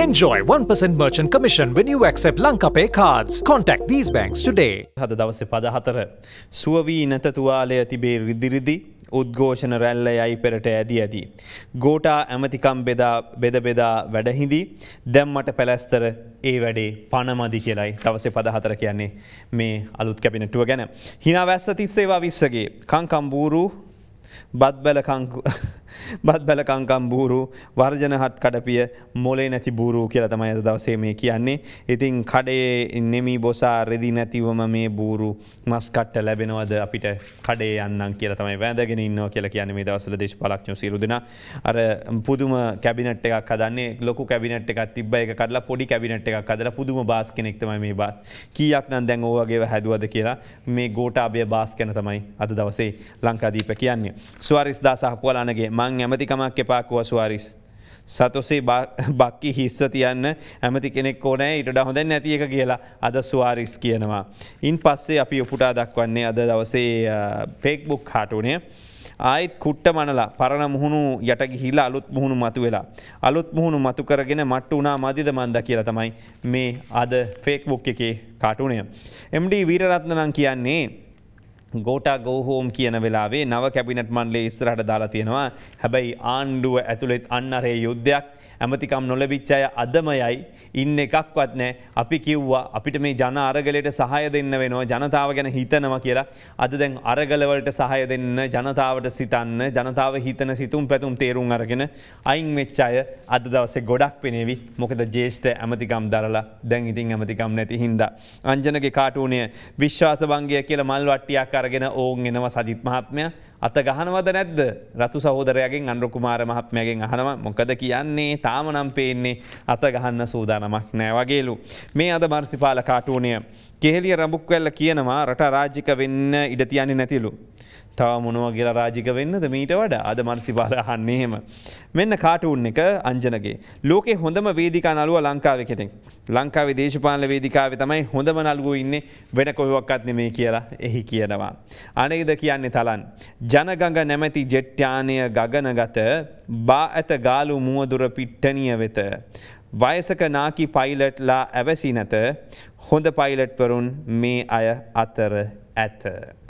Enjoy 1% merchant commission when you accept Lankapay cards. Contact these banks today. හද දවසේ පද 4 සුවවී නැත තුවාලය තිබේ රිදිරිදි උද්ඝෝෂණ රැල්ල යයි පෙරට ඇදී ඇදී. ගෝටා ඇමතිකම් බෙදා වැඩහිඳි දැම්මට පැලැස්තර ඒ වැඩේ පනමදි කියලයි දවසේ පද 4 කියන්නේ මේ අලුත් කැබිනට්ටුව ගැන. හිනා වැස්ස තිස්සේවා විස්සගේ කංකම්බූරු බත් කංකම් බූරු වර්ජන හත් කඩපිය මොලේ නැති බූරු කියලා තමයි අද දවසේ මේ කියන්නේ. ඉතින් කඩේ නෙමි බොසා රෙදි නැතිවම මේ බූරු මස් කට්ට ලැබෙනවද අපිට කඩේ යන්නම් කියලා තමයි වැඳගෙන ඉන්නවා කියලා කියන්නේ මේ දවස්වල දේශපාලඥයෝ සියලු දෙනා. අර පුදුම කැබිනට් එකක් හදන්නේ ලොකු කැබිනට් එකක් තිබ්බ එක කඩලා පොඩි කැබිනට් එකක් හදලා පුදුම බාස් කෙනෙක් තමයි මේ බාස්. කීයක් නම් දැන් ඕ වගේව හැදුවද කියලා මේ ගෝඨාභය බාස් කෙන තමයි අද දවසේ ලංකාදීප කියන්නේ. සුවාරිස් දාස හපුවලානගේ මං ඇමතිකමක් එපා කිව්වා සුවාරිස්. සතොසේ බක්කි හිස්ස තියන්න ඇමති කෙනෙක් ඕනේ ඊට වඩා හොඳ නැති එක කියලා අද සුවාරිස් කියනවා. ඉන් පස්සේ අපි උපුටා දක්වන්නේ අද දවසේ Facebook කාටුනේ. ආයිත් කුට්ට මනලා පරණ මුහුණු යට ගිහිලා අලුත් මුහුණු මතුවෙලා. අලුත් මුහුණු මතු කරගෙන මට්ටු උනා මදිද මන්ද කියලා තමයි මේ අද Facebook එකේ කාටුනේ. MD වීරරත්න නම් කියන්නේ ගෝටා ගෝ හෝම් කියන වෙලාවේ නව කැබිනට් මණ්ඩලයේ ඉස්සරහට දාලා තියෙනවා. හැබැයි ආණ්ඩුව ඇතුළේ අන්නරේ යුද්ධයක් ඇමතිකම් නොලැබිච්ච අය අදමයයි ඉන්න එකක්වත් නැහැ. අපි කිව්වා අපිට මේ ජන අරගලයට සහාය දෙන්න වෙනවා ජනතාව ගැන හිතනවා කියලා. අද දැන් අරගල වලට සහාය දෙන්න ජනතාවට සිතන්න ජනතාව හිතන සිතුම් පැතුම් තේරුම් අරගෙන අයින් වෙච්ච අය අද දවසේ ගොඩක් පෙනේවි. මොකද ජ්‍යෙෂ්ඨ ඇමතිකම් දරලා දැන් ඉතින් ඇමතිකම් නැති හින්දා. අංජනගේ කාටුනේ විශ්වාස භංගය කියලා මල් වට්ටියක් අරගෙන ඕන් එනවා සජිත් මහත්මයා. අත ගහනවද නැද්ද? රතු සහෝදරයාගෙන් අනුර කුමාර මහත්මයාගෙන් අහනවා. මොකද කියන්නේ? තාම නම් පේන්නේ අත ගහන්න සූදානමක් නෑ වගේලු. මේ අද මර්සිපාල කාටුනිය කෙහෙලිය රඹුක්වැල්ල කියනවා රට රාජික වෙන්න ඉඩ තියන්නේ නැතිලු. තව මොනවා කියලා රාජික වෙන්නද මීට වඩා? අද මර්සිපාල අහන්නේ එහෙම. මෙන්න කාටුන් එක අංජනගේ. ලෝකේ හොඳම වේදිකා නළුව ලංකාවේ කෙනෙක්. ලංකාවේ දේශපාලන වේදිකාවේ තමයි හොඳම නළුවෝ ඉන්නේ වෙන කොහෙවත් නෙමෙයි කියලා එහි කියනවා. අනේද කියන්නේ තලන්. ජනගඟ නැමැති ජෙට් යානය ගගනගත බා ඇත ගාලු මුවදුර පිට්ටනිය වෙත. වයසක නාකි පයිලට්ලා ඇවසි නැත. හොඳ පයිලට් වරුන් මේ අය අතර ඇත.